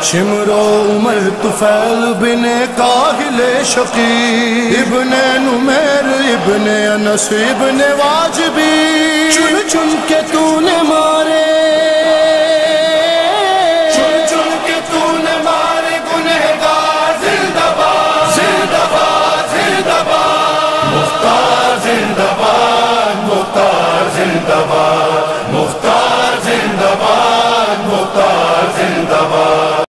शिमरो Umar Tufail बिने काहिले शकी इब्ने नुमैर इब्ने अनस इब्ने वाजिबी चुन चुन के तू